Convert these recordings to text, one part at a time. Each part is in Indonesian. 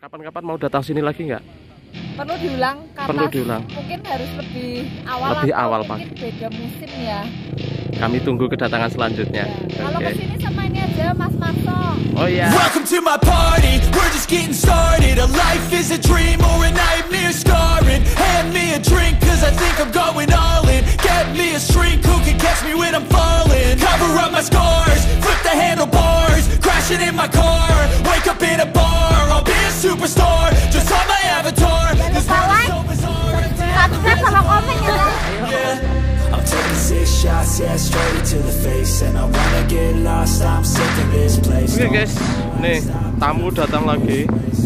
Kapan-kapan mau datang sini lagi nggak? Perlu diulang karena Perlu diulang. mungkin harus lebih awal Lebih atau awal mungkin beda musim ya. Kami tunggu kedatangan selanjutnya. Kalau Oke. kesini sama ini aja Mas Marto. Oh iya. Welcome to my party, we're just getting started. A life is a dream or a nightmare scarring. Hand me a drink cause I think I'm going all in. Get me a shrink who can catch me when I'm falling. Cover up my scars, flip the handlebars. Crashing in my car, wake up in a bar. I'll be a superstar, just on my avatar. This world is so bizarre. Subscribe sama komen ya. Yeah, I'm taking 6 shots, yeah, straight to the face. And I wanna get lost, I'm sick of this place. Oke guys, nih tamu datang lagi.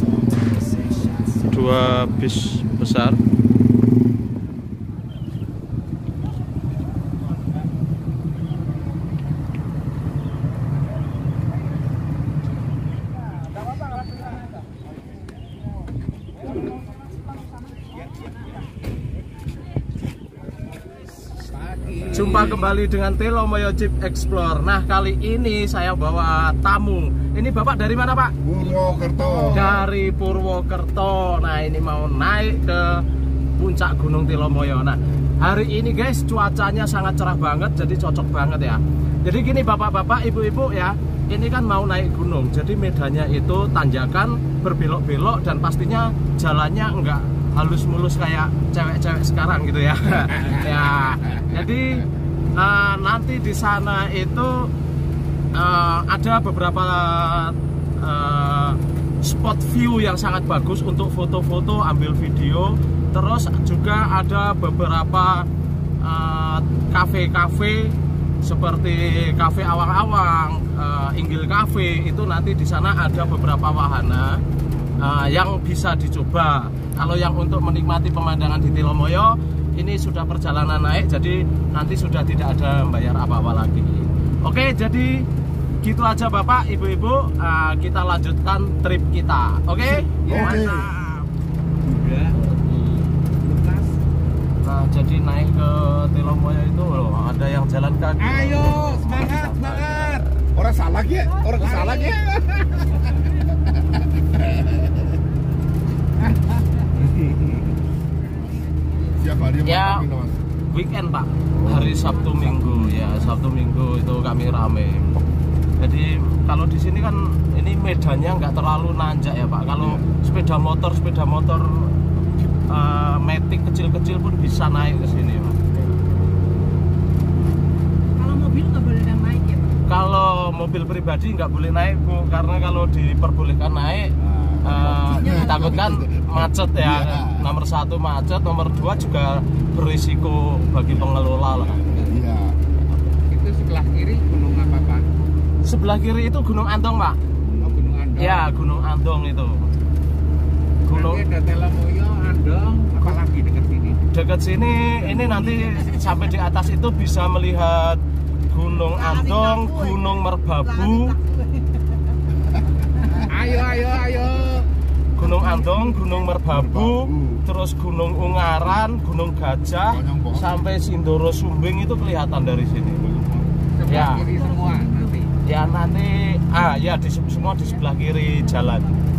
2 bis besar. Jumpa kembali dengan Telomoyo Jeep Explorer. Nah, kali ini saya bawa tamu. Ini Bapak dari mana, Pak? Purwokerto. Dari Purwokerto. Nah, ini mau naik ke puncak Gunung Telomoyo. Nah, hari ini guys cuacanya sangat cerah banget, jadi cocok banget ya. Jadi gini Bapak-bapak, Ibu-ibu ya, ini kan mau naik gunung. Jadi medannya itu tanjakan, berbelok-belok, dan pastinya jalannya enggak halus mulus kayak cewek-cewek sekarang gitu ya. Ya, jadi nanti di sana itu ada beberapa spot view yang sangat bagus untuk foto-foto, ambil video. Terus juga ada beberapa kafe-kafe seperti kafe Awang-Awang, Inggil Cafe. Itu nanti di sana ada beberapa wahana yang bisa dicoba. Kalau yang untuk menikmati pemandangan di Telomoyo, ini sudah perjalanan naik, jadi nanti sudah tidak ada bayar apa-apa lagi. Oke, jadi gitu aja Bapak, Ibu-ibu, kita lanjutkan trip kita. Oke? Mantap. Nah, jadi naik ke Telomoyo itu loh, ada yang jalan kaki. Ayo, semangat, semangat. Orang salah ya, orang salah ya. Siap hari Ya, weekend Pak, hari Sabtu Minggu ya, Sabtu Minggu itu kami rame. Jadi kalau di sini kan ini medannya nggak terlalu nanjak ya Pak. Kalau sepeda motor metik kecil-kecil pun bisa naik ke sini Pak. Kalau mobil nggak boleh naik ya Pak? Kalau mobil pribadi nggak boleh naik Bu, karena kalau diperbolehkan naik ditakutkan macet ya. Nomor 1 macet, nomor 2 juga berisiko bagi pengelola lah. Iya. Itu sebelah kiri gunung apa Pak? Sebelah kiri itu Gunung Andong Pak. Oh, Gunung Andong. Ya, Gunung Andong itu. Gunung Nanti ada Telomoyo, Andong, apalagi dekat sini? dekat sini, ini nanti sampai di atas itu bisa melihat Gunung Andong, Gunung Merbabu, Ayo. Gunung Andong, Gunung Merbabu, terus Gunung Ungaran, Gunung Gajah, sampai Sindoro Sumbing itu kelihatan dari sini. Sebelah Ya. kiri semua nanti. Ya nanti, ya semua di sebelah kiri jalan.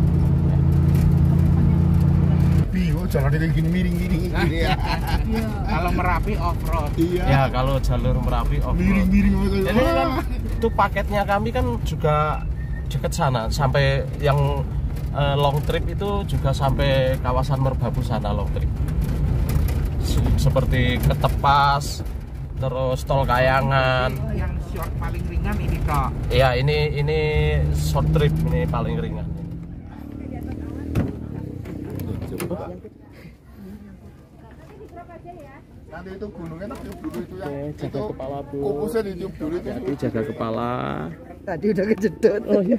Jalan kayak gini miring-miring gini ya. Kalau Merapi off road. Iya. Ya kalau jalur Merapi off road. Miring-miring Jadi kan itu paketnya kami kan juga dekat sana, sampai yang long trip itu juga sampai kawasan Merbabu sana long trip. Seperti Ketepas, terus Tol Kayangan. Yang short paling ringan ini Kak. Ya ini short trip, ini paling ringan. Nanti itu gunungnya tak tiup dulu itu yang Oke, jaga itu kepala, Bu. kukusnya ditiup dulu itu. Jadi jaga kepala. Tadi udah kejedot. Oh iya.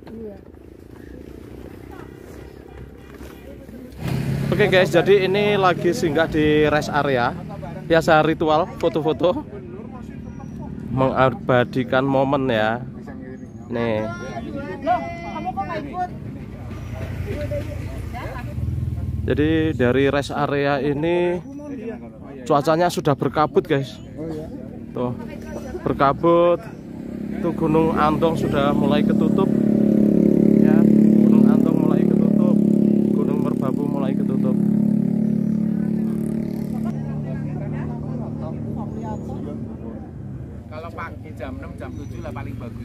Oke guys, jadi ini lagi singgah di rest area. Biasa ritual foto-foto, mengabadikan momen ya. Nih. Kamu kok nggak ikut? Jadi dari rest area ini cuacanya sudah berkabut guys. Tuh, berkabut. Itu Gunung Andong sudah mulai ketutup. Ya, Gunung Andong mulai ketutup.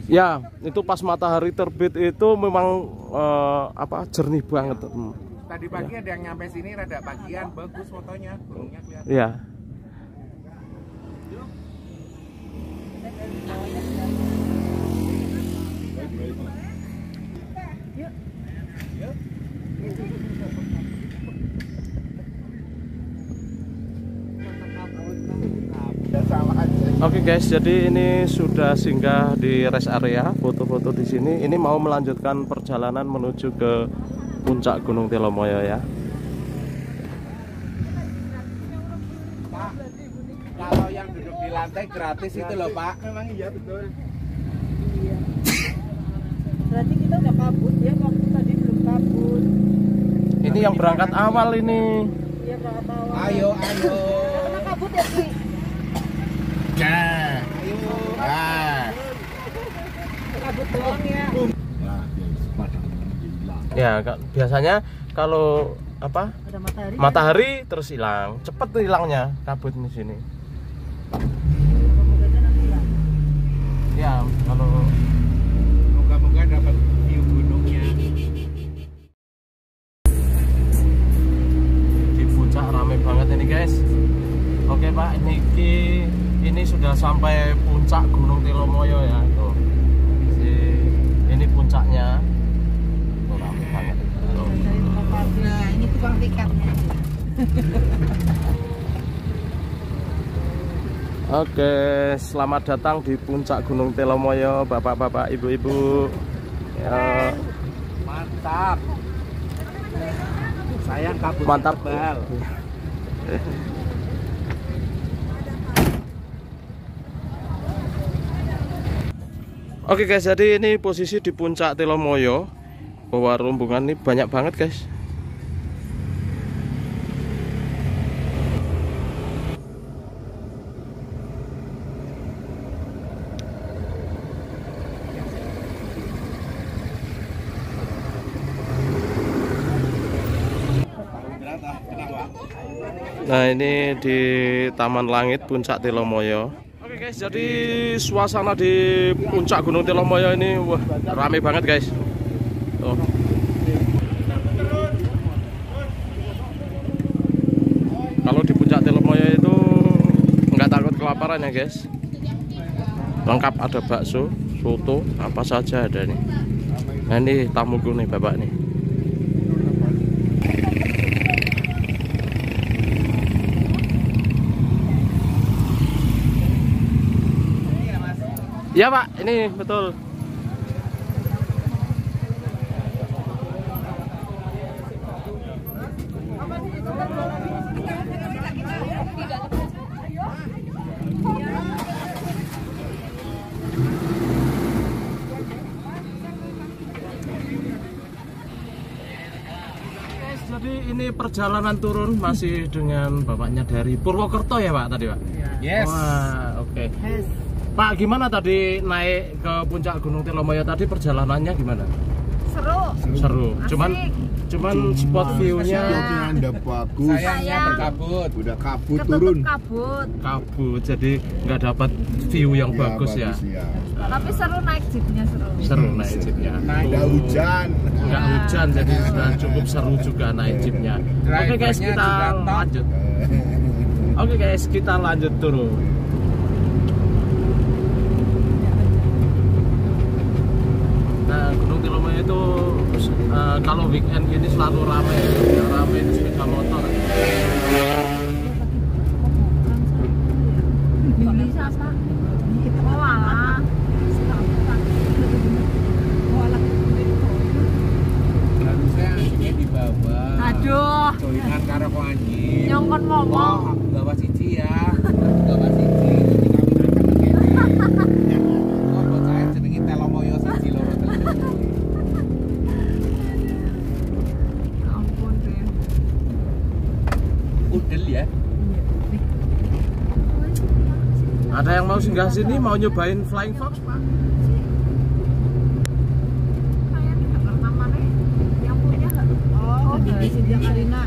Ya, itu pas matahari terbit itu memang jernih banget. Tadi pagi ada yang nyampe sini rada pagian, bagus fotonya, gunungnya kelihatan. Iya. Oke guys, jadi ini sudah singgah di rest area, foto-foto di sini. Ini mau melanjutkan perjalanan menuju ke puncak Gunung Telomoyo ya. Pak, kalau yang duduk di lantai gratis itu loh Pak. Memang iya betul. Berarti kita udah kabut ya, waktu tadi belum kabut. Ini yang berangkat awal ini. Iya berangkat awal. Ayo. Karena kabut ya Ki. Nah, Ayo. Kabut doang ya. nah, padang hilang. Ya, biasanya kalau Ada matahari. matahari terus hilang, cepet tuh hilangnya kabut di sini. Semoga nanti hilang. Ya, kalau Moga-moga dapat view gunungnya. di puncak rame banget ini guys. Oke Pak, ini sudah sampai puncak Gunung Telomoyo ya. Tuh. Ini puncaknya. Tuh, rame banget. Tuh. Nah, ini tukang tiketnya. Oke, selamat datang di puncak Gunung Telomoyo, bapak-bapak, ibu-ibu. Ya, Mantap. Sayang kabut mantap. tebal. Oke guys, jadi ini posisi di puncak Telomoyo. Bahwa rombongan ini banyak banget guys. Nah, ini di Taman Langit Puncak Telomoyo. Oke guys, jadi suasana di puncak Gunung Telomoyo ini wah rame banget guys. Tuh. Kalau di puncak Telomoyo itu nggak takut kelaparan ya guys. Lengkap, ada bakso, soto, apa saja ada nih. Nah ini tamuku nih bapak nih. Ya Pak, ini betul. Jadi ini perjalanan turun masih dengan bapaknya dari Purwokerto ya Pak tadi Pak? Yes. Wah, oke. Pak, gimana tadi naik ke puncak Gunung Telomoyo tadi perjalanannya gimana? Seru. Cuman spot view-nya Anda bagus. Sayangnya berkabut. Udah kabut turun. kabut, jadi nggak dapat view yang bagus ya. Tapi seru naik jeepnya Seru naik jeepnya. Nggak hujan. Nggak hujan, jadi sudah cukup seru juga naik jeepnya. Oke guys, Drivernya kita juga top. lanjut. Oke guys, kita lanjut turun. Nah, Gunung Telomoyo itu kalau weekend gini selalu ramai di sepeda motor. Ini siapa? Oh alah. Harusnya anjingnya di bawah. Aduh. Joinan karo kok anjing. Nyongkon ngomong. Oh, aku bawa siji ya. Aku bawa siji. Jadi kami berangkat ke kene. Oh, buat saya jenenge Telomoyo siji loro telu. Ampun deh. Udel ya. Ada yang mau singgah sini, mau nyobain Flying Fox Pak? Kayak di pertama nih yang punya nggak? Oh, di Sindia Karina.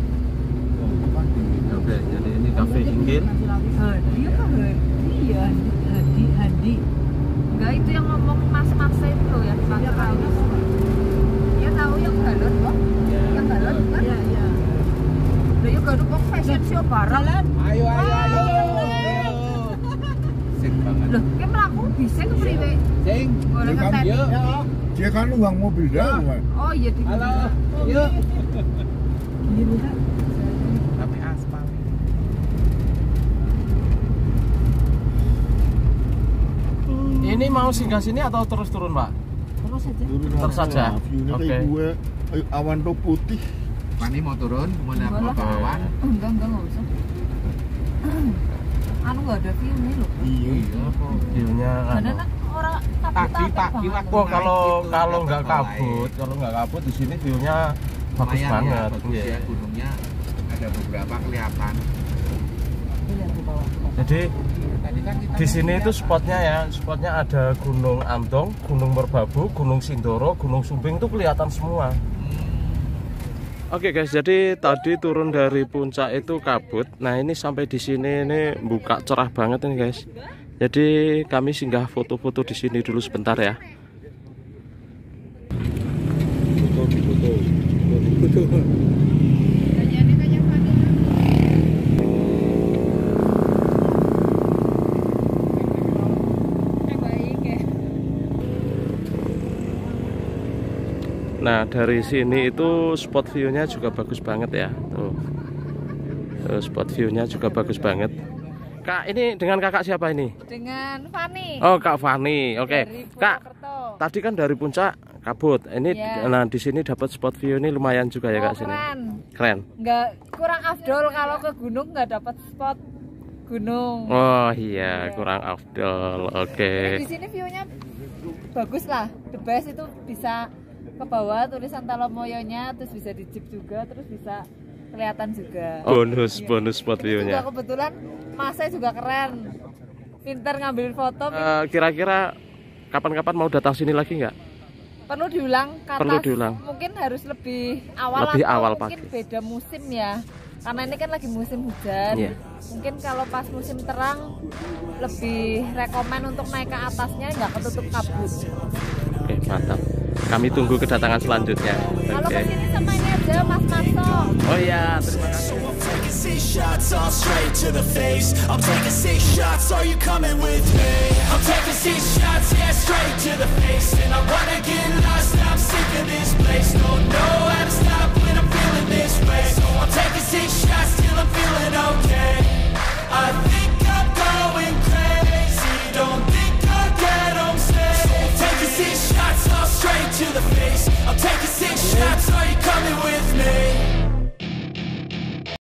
Oke, jadi ini Cafe Inggil. Iya kan? Iya, Hadi. Enggak, itu yang ngomong mas-mas itu loh yang Sinja Karina. Ya tahu yang galon kok. Yang galon kan? Iya, iya. Lah yo galon kok fashion show bareng. Ayo. Sing banget. Loh, ki mlaku bisa kepriwe? Sing. Boleh Kan ngetet. Yuk. Dia kan uang mobil dah. Oh iya di. Halo. Yuk. Iya bisa. Tapi aspal. Ini mau singgah sini atau terus turun, Pak? Terus aja. Terus saja. View-nya Oke. kayak gue awan tuh putih. Pani mau turun, mau lihat Enggak foto lah. awan. Enggak usah. Anu enggak ada view nih loh. Iya. View-nya Karena anu. kan orang Pagi banget. waktu Oh, naik kalau itu kalau ada nggak foto kabut, lain. kalau nggak kabut di sini view-nya bagus Lumayan banget. ya, bagus Iya. ya gunungnya. Ada beberapa kelihatan. Jadi Tadi kan kita di sini itu lihat, spotnya ya, spotnya ada Gunung Amdong, Gunung Merbabu, Gunung Sindoro, Gunung Sumbing itu kelihatan semua. Oke guys, jadi tadi turun dari puncak itu kabut. Nah ini sampai di sini ini buka cerah banget nih guys. Jadi kami singgah foto-foto di sini dulu sebentar ya. Nah dari sini itu spot view-nya juga bagus banget ya. Tuh, spot view-nya juga bagus banget. Kak, ini dengan kakak siapa ini? Dengan Fani. Oh, Kak Fani. Oke. Dari Kak, Purwokerto. tadi kan dari puncak kabut. Ini Iya. nah di sini dapat spot view ini lumayan juga ya Kak sini. Keren. Keren. Nggak kurang afdol kalau ke gunung nggak dapat spot gunung. Oh iya, kurang afdol. Oke. Di sini view-nya bagus lah. The best itu bisa ke bawah tulisan Talomoyonya, terus bisa di jeep juga, terus bisa kelihatan juga. Bonus spot Ini juga view-nya. kebetulan masnya juga keren. Pinter ngambil foto. Kira-kira kapan-kapan mau datang sini lagi nggak? Perlu diulang ke atas. Perlu diulang. Mungkin harus lebih awal Lebih atau awal mungkin pagi. beda musim ya. Karena ini kan lagi musim hujan. Iya. Mungkin kalau pas musim terang lebih rekomen untuk naik ke atasnya nggak ketutup kabut. Oke, mantap. Kami tunggu kedatangan selanjutnya. Kalau Oke. kesini sama ini aja Mas Marto. Oh iya, terima kasih. I'm taking 6 shots all straight to the face. I'm taking 6 shots, are you coming with me? I'm taking 6 shots, yeah, straight to the face. And I wanna get lost, I'm sick of this place. Don't know how to stop when I'm feeling this way. So I'm taking 6 shots till I'm feeling okay. I think I'm going crazy, don't think I'll get home safe. So I'm taking 6 shots all straight to the face. I'm taking 6 shots, are you